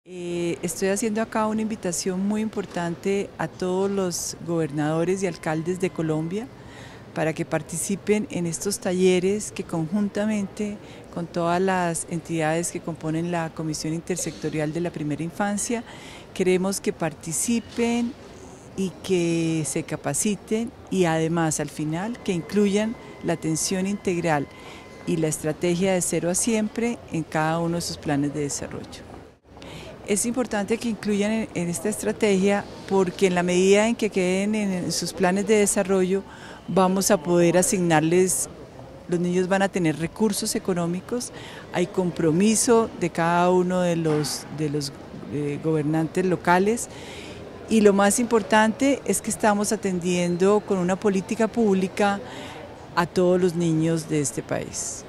Estoy haciendo acá una invitación muy importante a todos los gobernadores y alcaldes de Colombia para que participen en estos talleres que conjuntamente con todas las entidades que componen la Comisión Intersectorial de la Primera Infancia, queremos que participen y que se capaciten y además al final que incluyan la atención integral y la estrategia de cero a siempre en cada uno de sus planes de desarrollo. Es importante que incluyan en esta estrategia porque en la medida en que queden en sus planes de desarrollo vamos a poder asignarles, los niños van a tener recursos económicos, hay compromiso de cada uno de los gobernantes locales y lo más importante es que estamos atendiendo con una política pública a todos los niños de este país.